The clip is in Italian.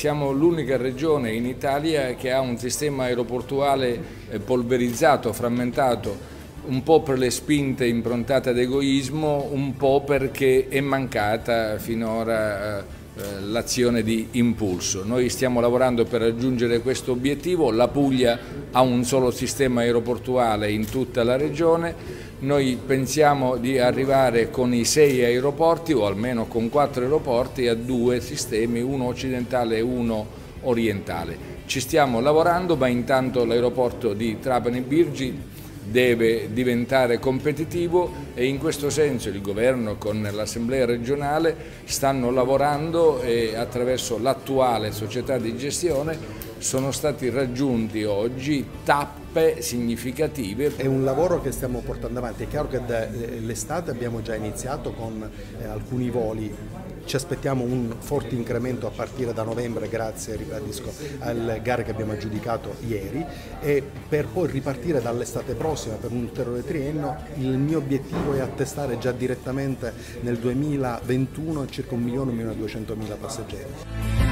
siamo l'unica regione in Italia che ha un sistema aeroportuale polverizzato, frammentato, un po' per le spinte improntate ad egoismo, un po' perché è mancata finora l'azione di impulso. Noi stiamo lavorando per raggiungere questo obiettivo. La Puglia ha un solo sistema aeroportuale in tutta la regione. Noi pensiamo di arrivare con i 6 aeroporti, o almeno con 4 aeroporti, a 2 sistemi, uno occidentale e uno orientale. Ci stiamo lavorando, ma intanto l'aeroporto di Trapani Birgi deve diventare competitivo e in questo senso il governo con l'assemblea regionale stanno lavorando e attraverso l'attuale società di gestione sono stati raggiunti oggi tappe significative. È un lavoro che stiamo portando avanti, è chiaro che dall'estate abbiamo già iniziato con alcuni voli. Ci aspettiamo un forte incremento a partire da novembre grazie, ribadisco, alle gare che abbiamo aggiudicato ieri, e per poi ripartire dall'estate prossima per un ulteriore triennio. Il mio obiettivo è attestare già direttamente nel 2021 circa 1.200.000 passeggeri.